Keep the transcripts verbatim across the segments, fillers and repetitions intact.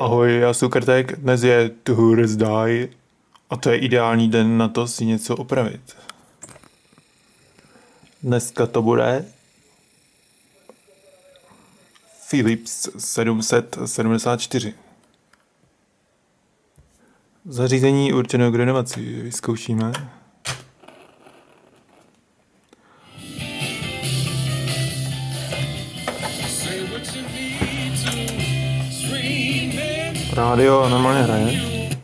Ahoj, já jsem Krtek, dnes je Thursday a to je ideální den na to si něco opravit. Dneska to bude Philips sedm set sedmdesát čtyři. Zařízení určené k renovaci vyzkoušíme. Rádio normálně hraje.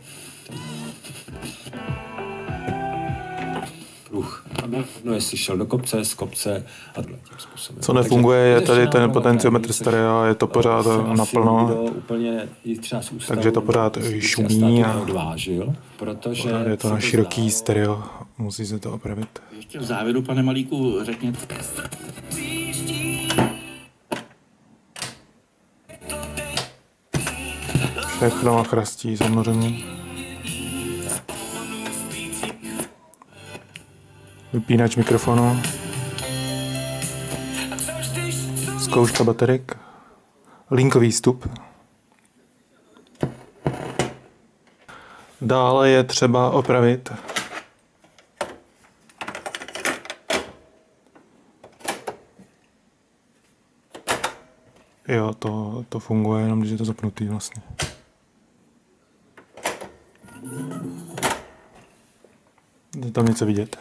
Pruh. No, jestli šel do kopce, z kopce a tím způsobem. Co nefunguje, je tady ten potenciometr stereo, je to pořád naplno. Úplně třeba z ústavu, takže to pořád šumí a odvážil, protože je to na široký stereo, musí se to opravit. Ještě v závěru, pane Malíku, řekněte. Všechno chrastí samozřejmě. Vypínač mikrofonu. Zkouška baterek. Linkový vstup. Dále je třeba opravit Jo, to, to funguje, jenom když je to zapnutý vlastně. Je tam něco vidět.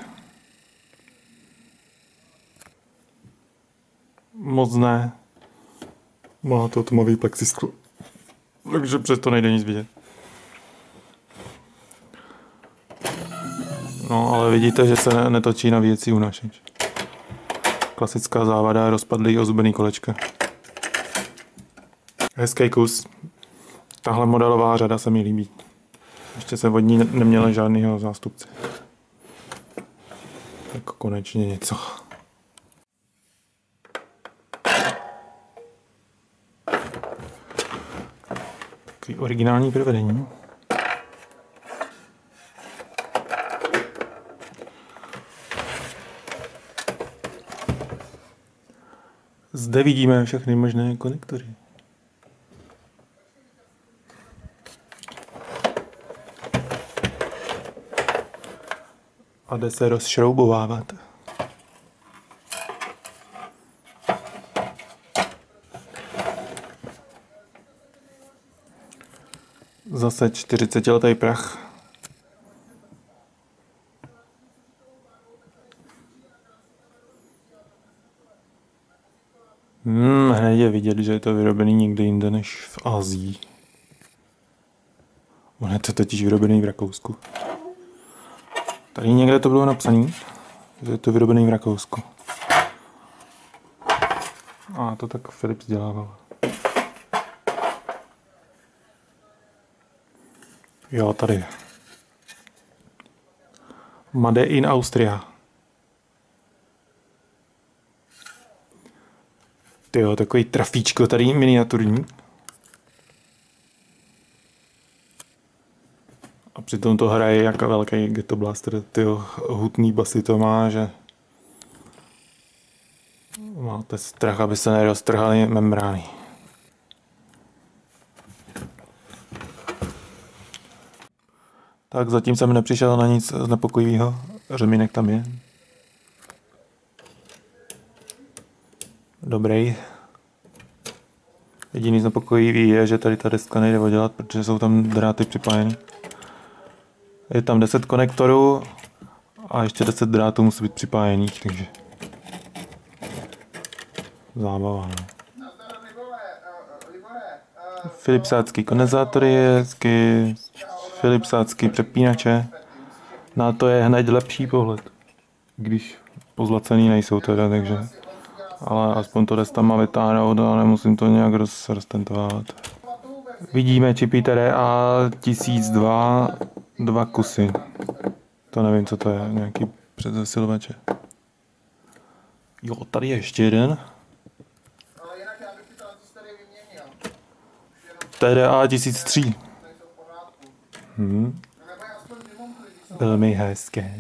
Moc ne. Má to tmavý plexisklo. Takže přesto nejde nic vidět. No, ale vidíte, že se netočí navíjecí unášeč. Klasická závada, rozpadlý ozubený kolečka. Hezký kus. Tahle modelová řada se mi líbí. Ještě se od ní neměla žádného zástupce. Tak konečně něco. Takový originální provedení. Zde vidíme všechny možné konektory. A jde se rozšroubovávat. Zase čtyřicetiletý prach. Hmm, hned je vidět, že je to vyrobený někde jinde než v Asii. On je to totiž vyrobený v Rakousku. Tady někde to bylo napsané, že je to vyrobený v Rakousku. A to tak Philips dělával. Jo, tady. Made in Austria. Tyjo, takový trafíčko tady miniaturní. A přitom to hraje jako velký Ghetto Blaster. Tyjo, hutný basy to má, že máte strach, aby se neroztrhaly membrány. Tak zatím jsem nepřišel na nic znepokojivého. Řemínek tam je. Dobrý. Jediný znepokojivý je, že tady ta deska nejde oddělat, protože jsou tam dráty připájeny. Je tam deset konektorů a ještě deset drátů musí být připájených, takže zábava. No. Philipsácký kondenzátory, hezky, Philipsácký přepínače. Na to je hned lepší pohled, když pozlacený nejsou teda, takže ale aspoň to jde tam má vytáhnout a nemusím to nějak roz, roztentovat. Vidíme čipy T D A tisíc dva, dva kusy. To nevím, co to je, nějaký předzesilovače. Jo, tady je ještě jeden. T D A tisíc tři. Hmm. Velmi hezké.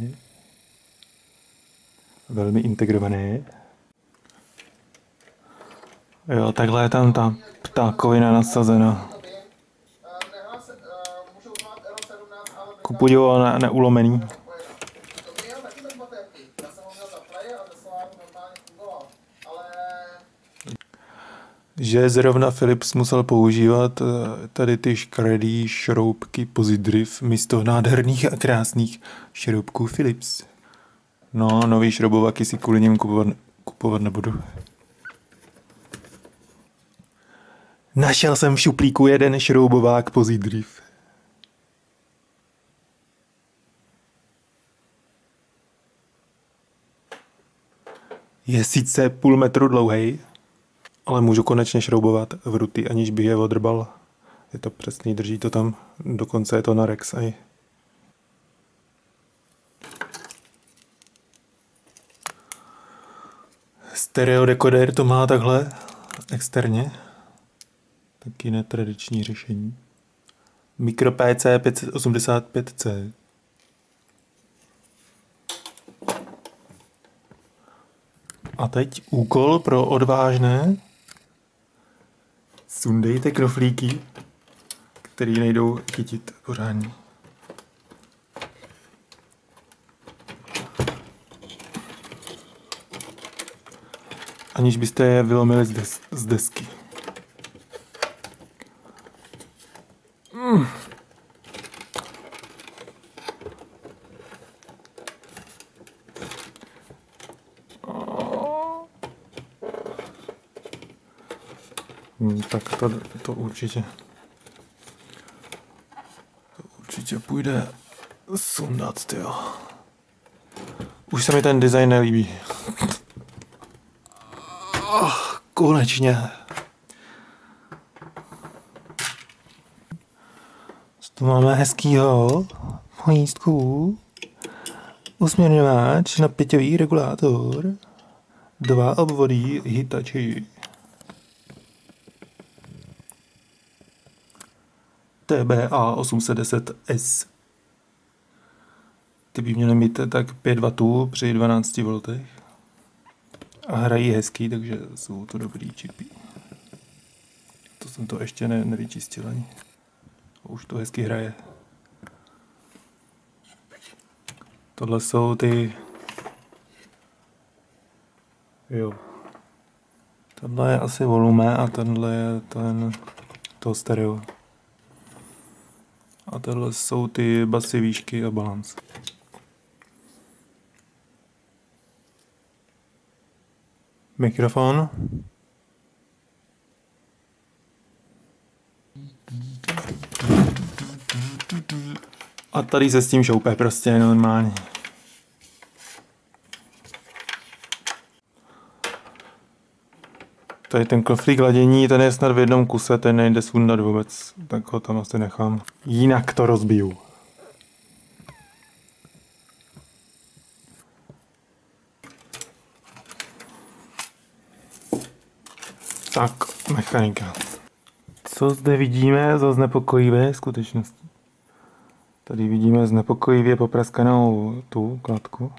Velmi integrované. Jo, takhle je tam ta ptákovina nasazena. ku podivu ne, neulomený. Že zrovna Philips musel používat tady ty škaredý šroubky Pozidriv místo nádherných a krásných šroubků Philips. No, nový šroubovaky si kvůli něm kupovat, kupovat nebudu. Našel jsem v šuplíku jeden šroubovák Pozidriv. Je sice půl metru dlouhý, ale můžu konečně šroubovat v ruty, aniž bych je odrbal. Je to přesný, drží to tam, dokonce je to na Rex aj. Stereo dekoder to má takhle externě. Taky netradiční řešení. Micro P C pět set osmdesát pět C. A teď úkol pro odvážné. Sundejte knoflíky, který nejdou chytit pořádně. Aniž byste je vylomili z, des- z desky. Mm. Hmm, tak to, to určitě to určitě půjde sundat, tyjo. Už se mi ten design nelíbí. Oh, konečně. Tu máme hezkýho pojistku, usměrňovač, napěťový regulátor, dva obvody Hitachi. T B A osm set deset S. Ty by měly mít tak pět wattů při dvanácti voltech. A hrají hezký, takže jsou to dobrý čipy. To jsem to ještě ne, nevyčistil ani. Už to hezky hraje. Tohle jsou ty... Jo. Tohle je asi volume a tenhle je ten... to stereo. A tohle jsou ty basy, výšky a balans. Mikrofon. A tady se s tím šoupe prostě normálně. Tady ten knoflík ladění, ten je snad v jednom kuse, ten nejde sundat vůbec, tak ho tam asi nechám. Jinak to rozbiju. Tak, mechanika. Co zde vidíme za znepokojivé skutečnosti? Tady vidíme znepokojivě popraskanou tu kladku.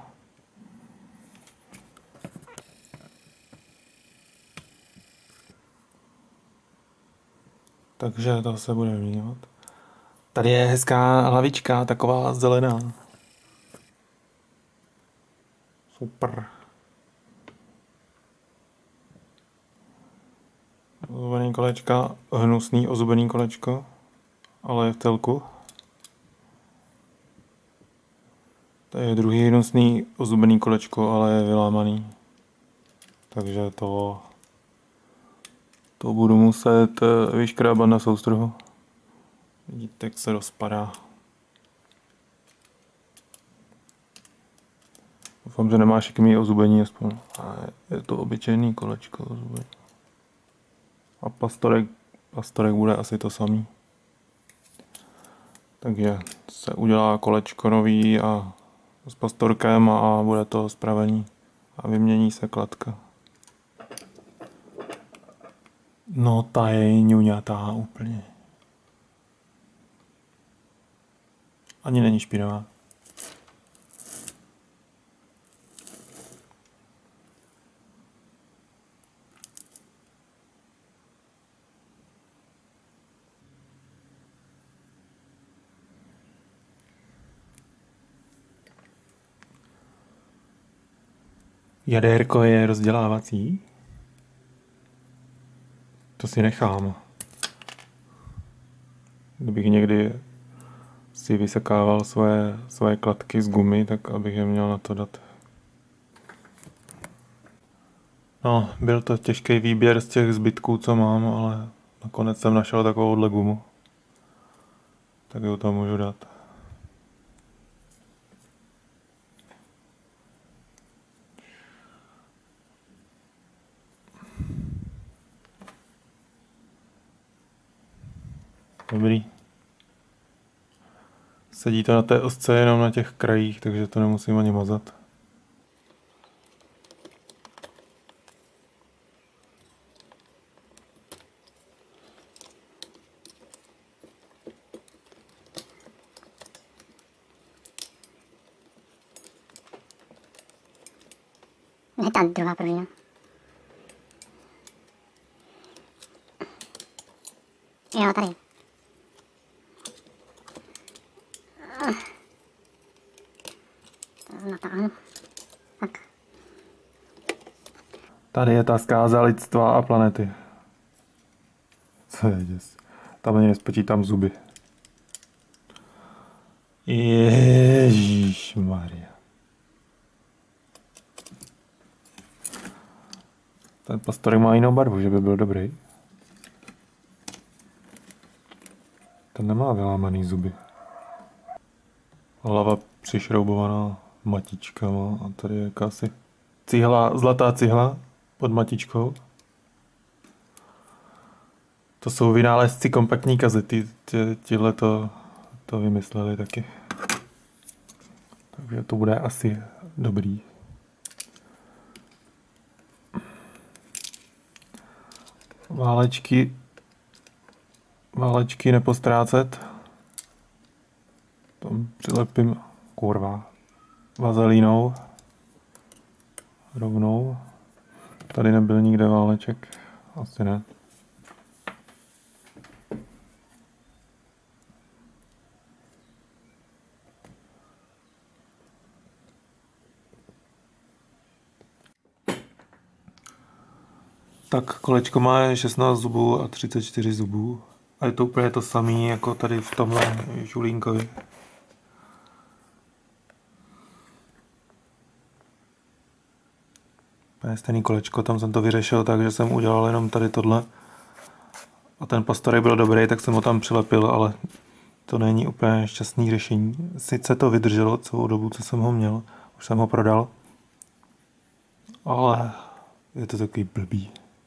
Takže to se bude vyměňovat. Tady je hezká hlavička, taková zelená. Super. Ozubený kolečka, hnusný ozubený kolečko, ale je v celku. To je druhý hnusný ozubený kolečko, ale je vylámaný. Takže to... To budu muset vyškrábat na soustruhu. Vidíte, jak se rozpadá. Doufám, že nemá šikmý ozubení aspoň. A je to obyčejný kolečko ozubení. A pastorek, pastorek bude asi to samý. Takže se udělá kolečko nový a s pastorkem a bude to spravení. A vymění se kladka. No ta je ňuňatá úplně. Ani není špinavá. Jadérko je rozdělávací. To si nechám. Kdybych někdy si vysekával svoje, svoje kladky z gumy, tak abych je měl na to dát. No, byl to těžký výběr z těch zbytků, co mám, ale nakonec jsem našel takovouhle gumu. Tak ji tam můžu dát. Dobrý. Sedí to na té osce jenom na těch krajích, takže to nemusím ani mazat. Ne, ta druhá pružina. Jo, tady. To natáhnu. Tak. Tady je ta zkáza lidstva a planety. Co je děs? Tam ani nespočítám zuby. Ježíšmarja. Ten pastorek má jinou barvu, že by byl dobrý. Ten nemá vylámaný zuby. Hlava přišroubovaná matičkama a tady je jakási cihla, zlatá cihla pod matičkou. To jsou vynálezci kompaktní kazety, tihle to, to vymysleli taky. Takže to bude asi dobrý. Válečky, válečky nepostrácet. Tam přilepím, kurva, vazelínou. Rovnou. Tady nebyl nikde váleček. Asi ne. Tak kolečko má šestnáct zubů a třicet čtyři zubů. A je to úplně to samé jako tady v tomhle žulínkovi. Úplně stejný kolečko, tam jsem to vyřešil tak, že jsem udělal jenom tady tohle. A ten pastorek byl dobrý, tak jsem ho tam přilepil, ale to není úplně šťastný řešení. Sice to vydrželo celou dobu, co jsem ho měl, už jsem ho prodal. Ale je to takový blbý.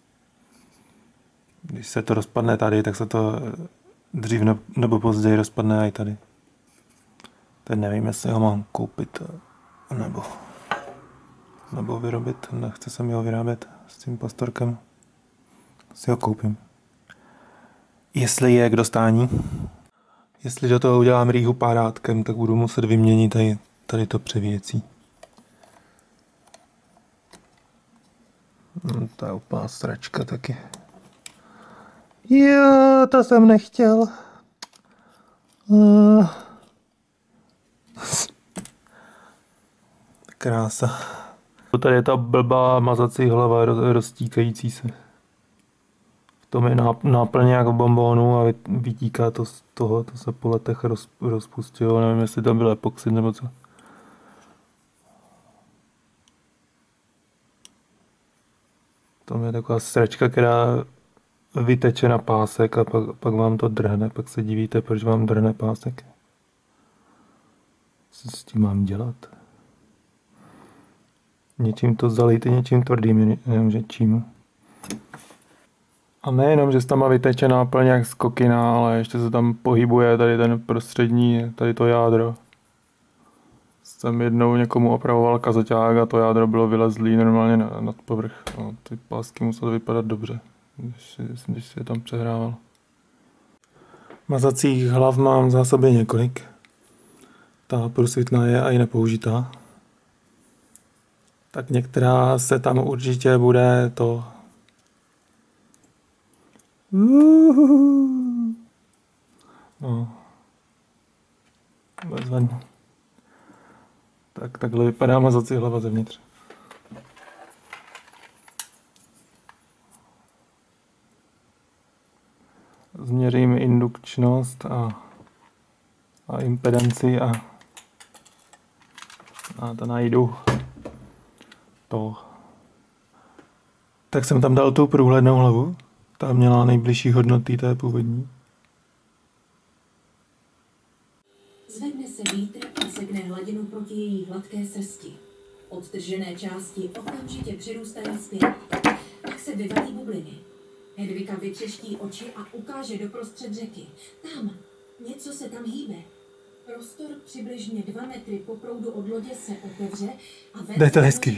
Když se to rozpadne tady, tak se to dřív nebo později rozpadne i tady. Teď nevím, jestli ho mám koupit nebo, nebo vyrobit. Nechce se mi ho vyrábět s tím pastorkem. Si ho koupím. Jestli je k dostání. Jestli do toho udělám rýhu párátkem, tak budu muset vyměnit tady, tady to převěcí. No, to je úplná sračka taky. Jo, to jsem nechtěl. Uh. Krása. Tady je ta blbá mazací hlava roztíkající se. V tom je náplň jak v bonbónu a vytíká to z toho, to se po letech roz, rozpustilo. Nevím, jestli tam byl epoxid nebo co. Tam je taková sračka, která vyteče na pásek a pak, pak vám to drhne. Pak se divíte, proč vám drhne pásek. Co s tím mám dělat? Něčím to zalejte, něčím tvrdým, nevím, že čím. A nejenom, že tam má vyteče náplň jak z kokina, ale ještě se tam pohybuje tady ten prostřední, tady to jádro. Jsem jednou někomu opravoval kazaťák a to jádro bylo vylezlý normálně na, nad povrch. No, ty pásky musely vypadat dobře, když, když si je tam přehrával. Mazacích hlav mám v zásobě několik. Ta průsvitná je a i nepoužitá. Tak některá se tam určitě bude to... No. Bezvadný. Tak takhle vypadá mazací hlava zevnitř. změřím indukčnost a, a impedanci a, a to najdu to. Tak jsem tam dal tu průhlednou hlavu. Ta měla nejbližší hodnoty té původní. Zvedne se vítr a segne hladinu proti její hladké srsti. Odtržené části okamžitě přirůstají zpět. Tak se vyvalí bubliny. Hedvika vytřeští oči a ukáže doprostřed řeky. Tam, něco se tam hýbe. Prostor přibližně dva metry po proudu od lodě se otevře a ven Dej to hezky.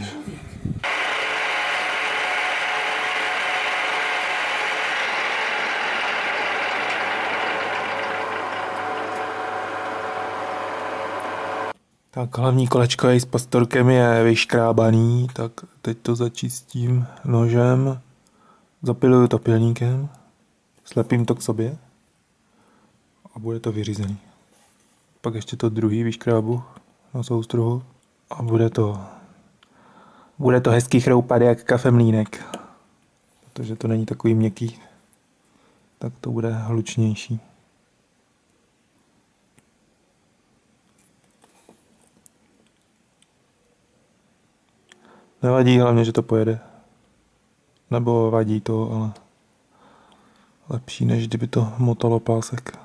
Tak hlavní kolečko i s pastorkem je vyškrábaný, tak teď to začistím nožem, zapiluju topilníkem, slepím to k sobě a bude to vyřízený. Pak ještě to druhý vyškrábu na soustruhu a bude to, bude to hezký chroupat jak kafemlýnek, protože to není takový měkký, tak to bude hlučnější. Nevadí hlavně, že to pojede. Nebo vadí to, ale lepší, než kdyby to motalo pásek.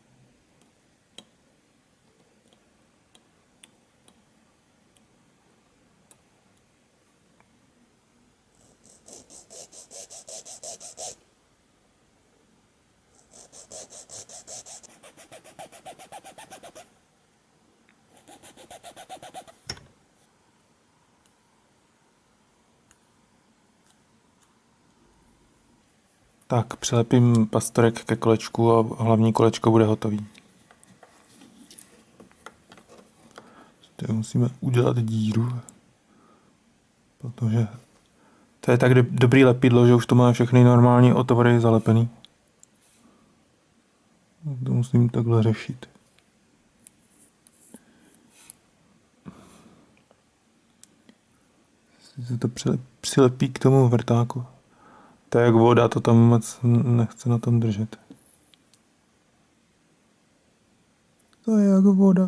Tak, přilepím pastorek ke kolečku a hlavní kolečko bude hotový. Teď musíme udělat díru, protože to je tak dobrý lepidlo, že už to má všechny normální otvory zalepený. To musím takhle řešit. Se to přilepí k tomu vrtáku. To je jak voda, to tam moc nechce na tom držet. To je jak voda.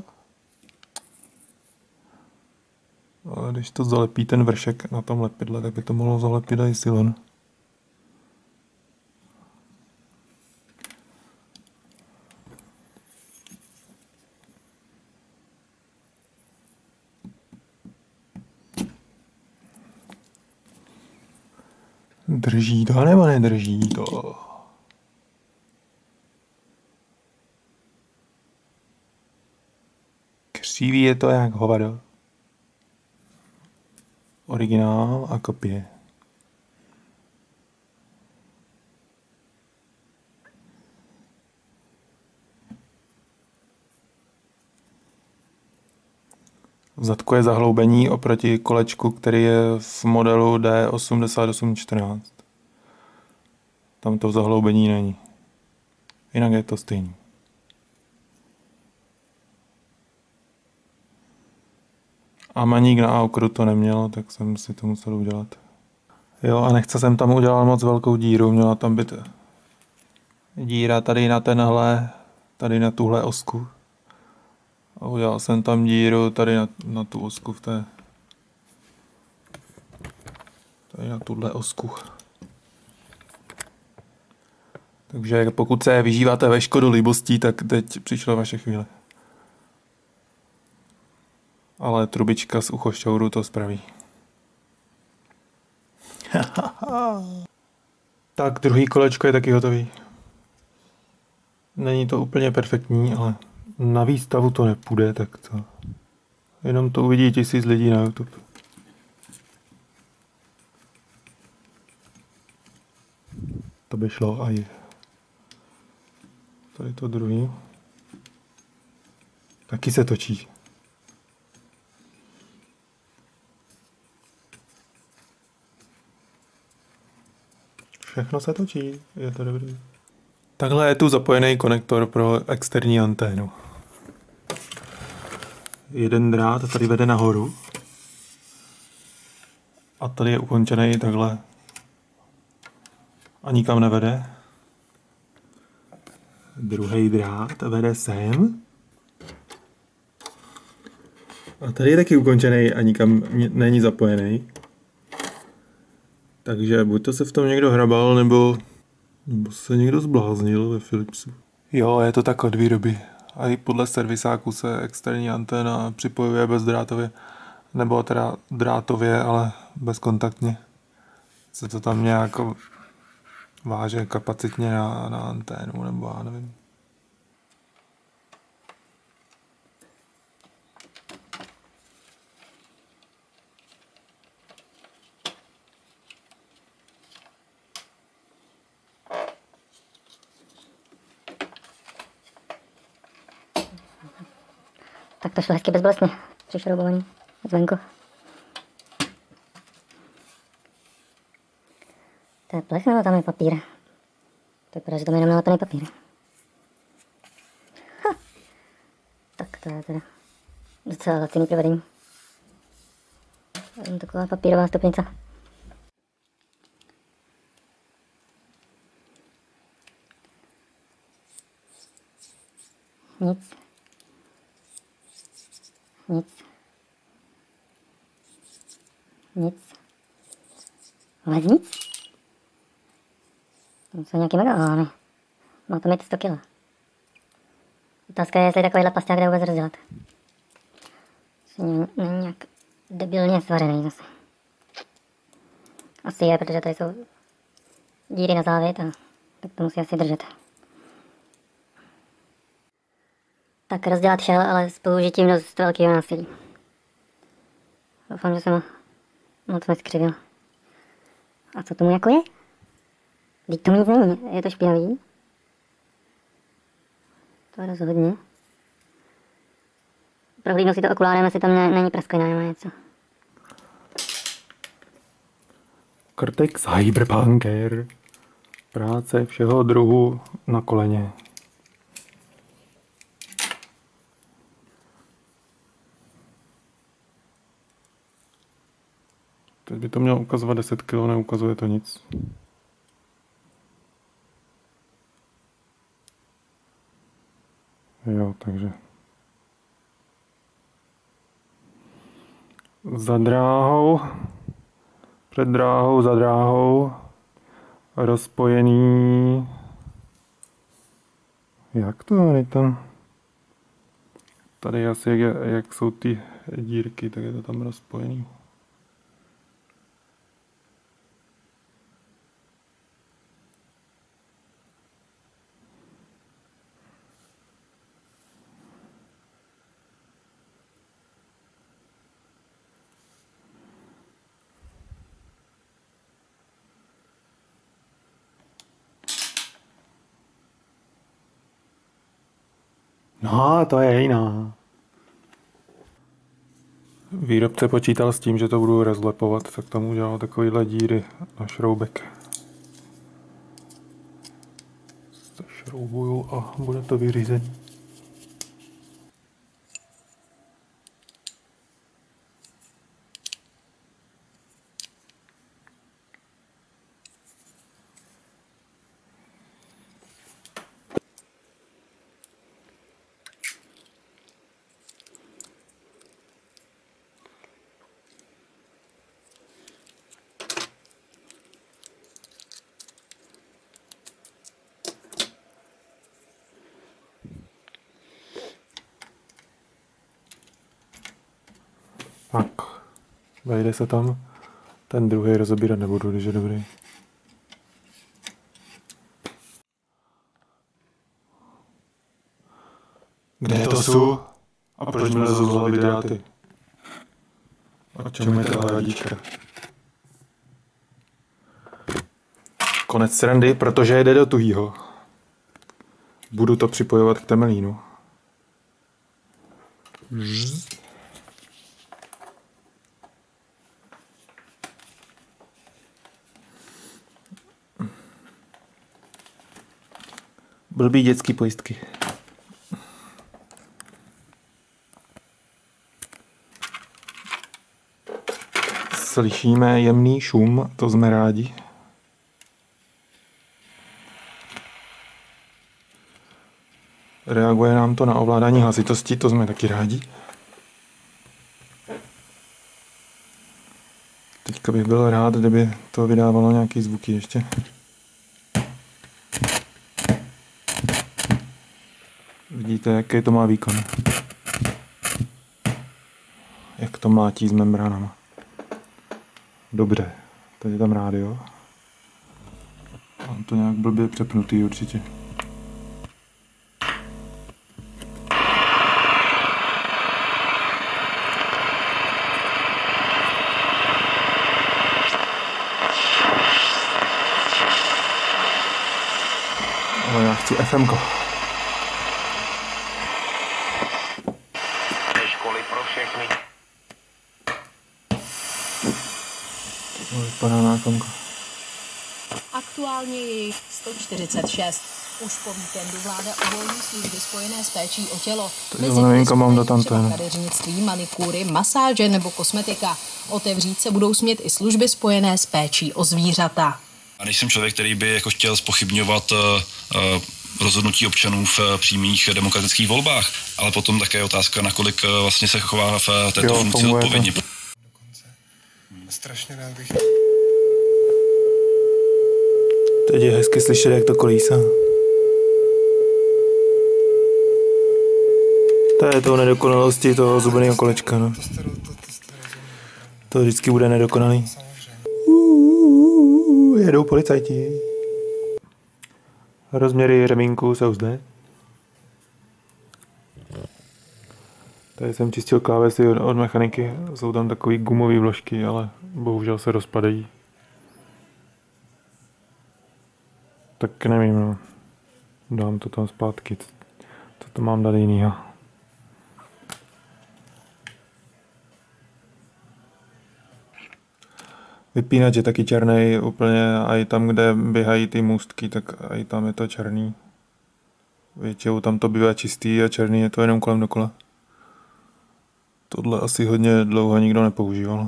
Ale když to zalepí ten vršek na tom lepidle, tak by to mohlo zalepit i silon. Drží to nebo nedrží to? Křiví je to jak hovado. Originál a kopie. V zadku je zahloubení oproti kolečku, který je v modelu D osmdesát osm čtrnáct. Tam to zahloubení není. Jinak je to stejný. A maník na aukru to nemělo, tak jsem si to musel udělat. Jo, a nechce jsem tam udělat moc velkou díru, měla tam být díra tady na tenhle, tady na tuhle osku. A udělal jsem tam díru tady na, na tu osku v té, tady na tuhle osku. Takže pokud se vyžíváte ve škodu libostí, tak teď přišla vaše chvíle. Ale trubička z uchošťouru to spraví. Tak druhý kolečko je taky hotový. Není to úplně perfektní, ale na výstavu to nepůjde, tak to... Jenom to uvidí tisíc lidí na YouTube. To by šlo aj. Tady to druhý. Taky se točí. Všechno se točí, je to dobrý. Takhle je tu zapojený konektor pro externí anténu. Jeden drát tady vede nahoru. A tady je ukončený takhle. A nikam nevede. Druhý drát vede sem. A tady je taky ukončený a nikam není zapojený. Takže buď to se v tom někdo hrabal, nebo, nebo se někdo zbláznil ve Philipsu. Jo, je to tak od výroby. A i podle servisáku se externí anténa připojuje bezdrátově, nebo teda drátově, ale bezkontaktně. Se to tam nějak váže kapacitně na, na anténu, nebo já nevím. Tak to šlo hezky bezbolestně. Přišroubovaný zvenku. To je plech nebo tam je papír? To vypadá, že tam je jenom nalepený papír. Ha. Tak to je teda docela laciný provedení. Taková papírová stupnice. Nic. Nic. Nic. Vůbec nic. To jsou nějaký megalány. Má to mít sto kilo. Otázka je, jestli takovýhle pasták jde vůbec rozdělat. Není nějak debilně svarený zase. Asi je, protože tady jsou díry na závit a tak to musí asi držet. Tak rozdělat šel, ale s použitím dost velkého násilí. Doufám, že jsem ho moc neskřivil. A co tomu jako je? Vždyť tomu nic není, je to špinavý. To je rozhodně. Prohlídnu si to okulárem, jestli tam ne, není prasklina nebo něco. Cortex Hyperpunker. Práce všeho druhu na koleně. Teď by to mělo ukazovat deset kilo, neukazuje to nic. Jo, takže za dráhou, před dráhou, za dráhou, rozpojený. Jak to je tam? Tady asi jak, jak jsou ty dírky, tak je to tam rozpojený. No, to je jiná. Výrobce počítal s tím, že to budu rozlepovat, tak tam udělal takovýhle díry na šroubek. Šroubuju a bude to vyřízený. Tak, vejde se tam. Ten druhý rozebírat nebudu, když je dobrý. Kde je to sú? A proč mi lezou z hlavy dráty? O čem je ta hadička? Konec srandy, protože jde do tuhýho. Budu to připojovat k temelínu. Blbý dětský pojistky. Slyšíme jemný šum, to jsme rádi. Reaguje nám to na ovládání hlasitosti, to jsme taky rádi. Teďka bych byl rád, kdyby to vydávalo nějaký zvuky ještě. Vidíte, jaký to má výkon. Jak to mlátí s membránama. Dobře, tady je tam rádio. Mám to nějak blbě přepnutý určitě. Ale já chci ef em ko. Školy pro všechny. To vypadá na ef em ko. Aktuálně je jich sto čtyřicet šest. Už po víkendu vláda uvolní služby spojené s péčí o tělo. Mezi nevím, kam mám dát anténu. Kadeřnictví, manikúry, masáže nebo kosmetika. Otevřít se budou smět i služby spojené s péčí o zvířata. A nejsem člověk, který by jako chtěl zpochybňovat uh, uh, rozhodnutí občanů v uh, přímých demokratických volbách, ale potom také je otázka, nakolik uh, vlastně se chová v uh, této jo, funkci odpovědně. Dokonce. Strašně rád bych... Teď je hezky slyšet, jak to kolísá. To je to nedokonalosti toho zubeného kolečka, no. To vždycky bude nedokonalý. Uuu, jedou policajti. Rozměry remínku jsou zde. Tady jsem čistil klávesy od, od mechaniky. Jsou tam takový gumové vložky, ale bohužel se rozpadají. Tak nevím, no. Dám to tam zpátky. Co to mám dát jinýho? Vypínač je taky černý úplně, a i tam, kde běhají ty můstky, tak i tam je to černý. Většinou tam to bývá čistý a černý je to jenom kolem dokola. Tohle asi hodně dlouho nikdo nepoužíval.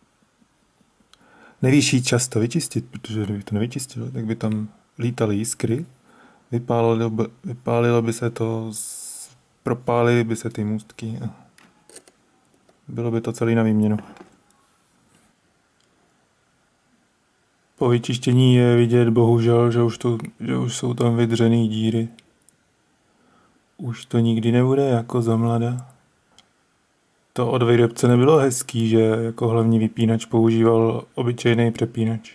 Nevíš často vyčistit, protože kdybych to nevyčistil, tak by tam lítaly jiskry, vypálilo by, vypálilo by se to, propálily by se ty můstky a bylo by to celý na výměnu. Po vyčištění je vidět bohužel, že už, to, že už jsou tam vydřený díry. Už to nikdy nebude jako za mlada. To od výrobce nebylo hezký, že jako hlavní vypínač používal obyčejný přepínač.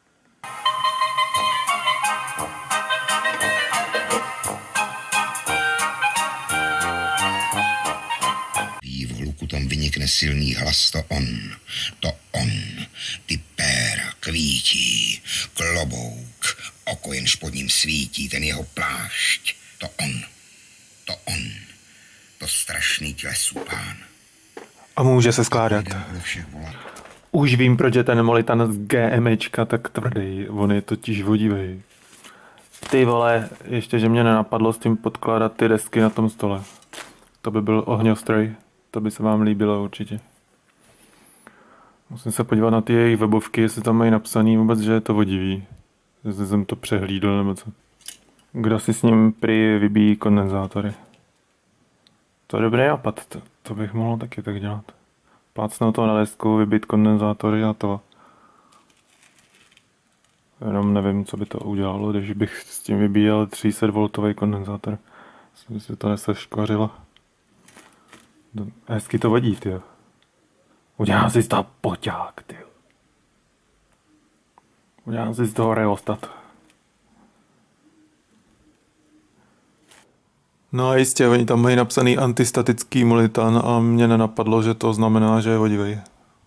V hluku tam vynikne silný hlas, to on, to on, ty péra kvítí, klobouk, oko jenž pod ním svítí, ten jeho plášť, to on, to on, to strašný tělesu pán. A může se skládat. Už vím, proč je ten molitan z GMčka tak tvrdý, on je totiž vodivý. Ty vole, ještě, že mě nenapadlo s tím podkládat ty desky na tom stole. To by byl ohňostroj, to by se vám líbilo určitě. Musím se podívat na ty jejich webovky, jestli tam mají napsaný vůbec, že je to vodivý. Jestli jsem to přehlídl nebo co. Kdo si s ním prý vybíjí kondenzátory. To je dobrý nápad, to, to bych mohl taky tak dělat. Plácnout to na desku, vybít kondenzátory a to. Jenom nevím, co by to udělalo, když bych s tím vybíjel tři sta voltový kondenzátor. Myslím, že se to neseškvařilo. Hezky to vodí, tyjo. Udělám si z toho poťák, tyjo. Udělám si z toho reostat. No a jistě, oni tam mají napsaný antistatický molitan a mě nenapadlo, že to znamená, že je vodivý.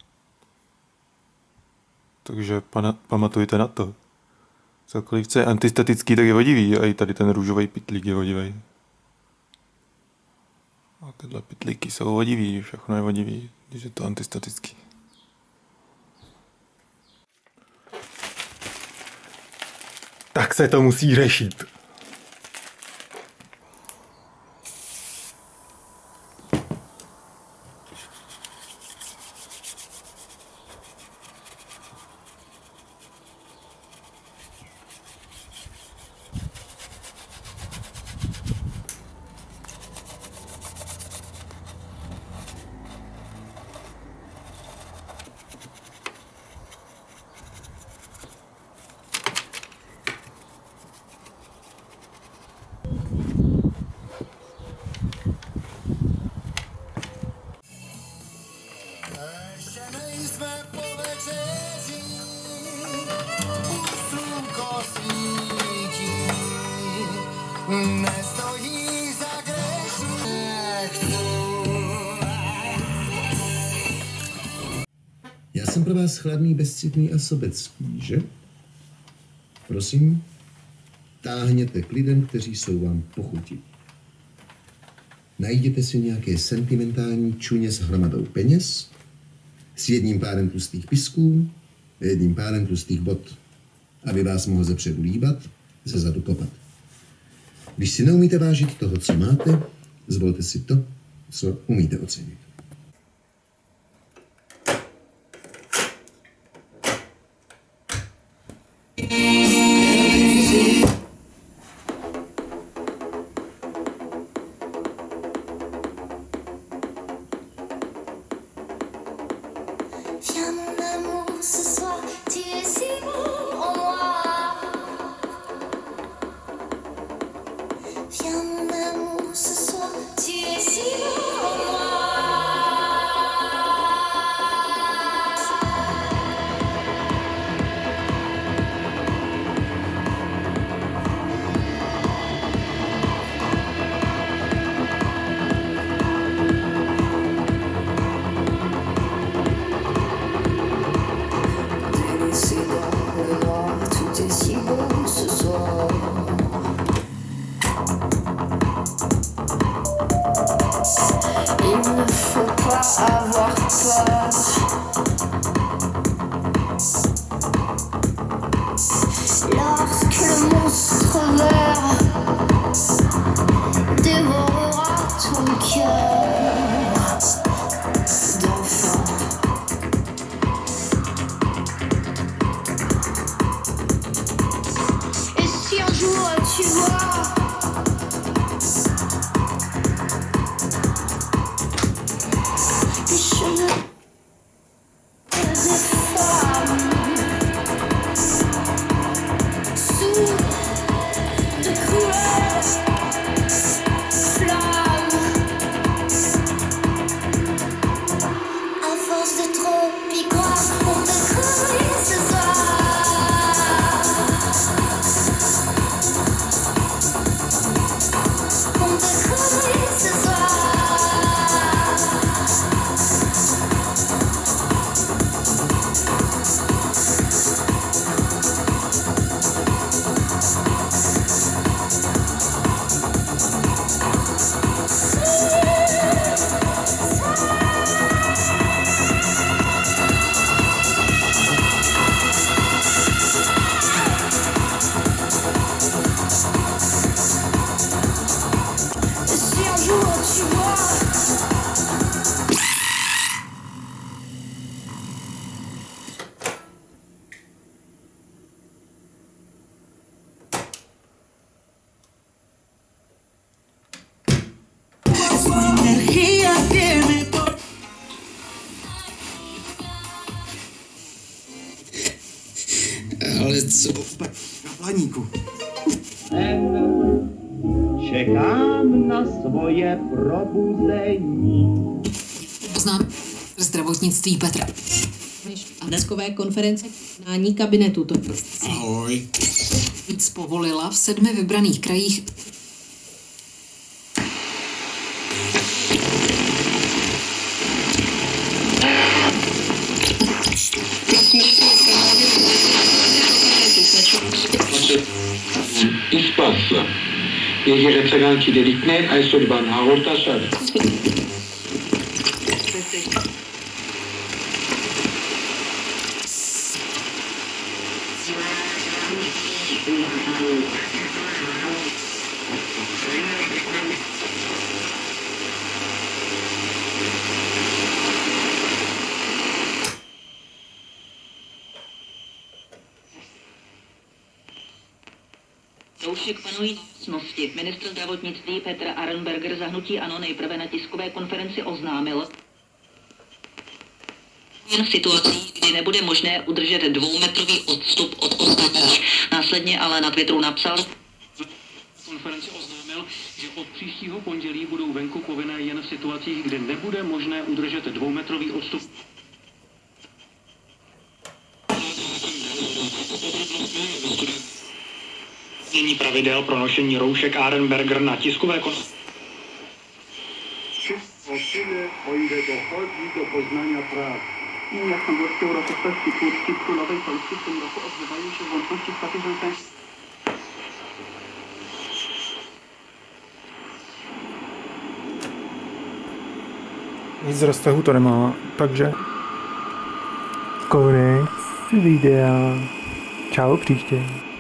Takže pana, pamatujte na to. Cokoliv, co je antistatický, tak je vodivý a i tady ten růžový pytlík je vodivý. A tyhle pytlíky jsou vodivý, všechno je vodivý, když je to antistatický. Tak se to musí řešit. nestojí za grešných. Já jsem pro vás chladný, bezcitný a sobecký, že? Prosím, táhněte k lidem, kteří jsou vám pochutí. Najděte si nějaké sentimentální čuně s hromadou peněz, s jedním párem tlustých pisků a jedním párem tlustých bot, aby vás mohl zepředu líbat, ze zadu kopat. Když si neumíte vážit toho, co máte, zvolte si to, co umíte ocenit. Ale co na planíku? Čekám na svoje probuzení. Znám zdravotnictví Petra. A dneskové konference nání kabinetu to. Ahoj. Víc povolila v sedmi vybraných krajích. Il se passe. Il y a des référents qui délitent, elles sont dans la rotation. Roušek panují cnosti. Ministr zdravotnictví Petr Arenberger za hnutí ANO nejprve na tiskové konferenci oznámil jen v situacích, kdy nebude možné udržet dvoumetrový odstup od ostatních. Následně ale na Twitteru napsal: konferenci oznámil, že od příštího pondělí budou venku povinné jen v situacích, kdy nebude možné udržet dvoumetrový odstup. Mění pravidel pro nošení roušek Arenberger na tiskové konferenci. O ile dochodzi do poznania praw. Jak tam gorskie uroczystości twórcy królowej Polski w tym roku odbywają się w łączności z papieżem Franciszkiem. Nic z roztahu to nemá, takže konec videa. Čau příště.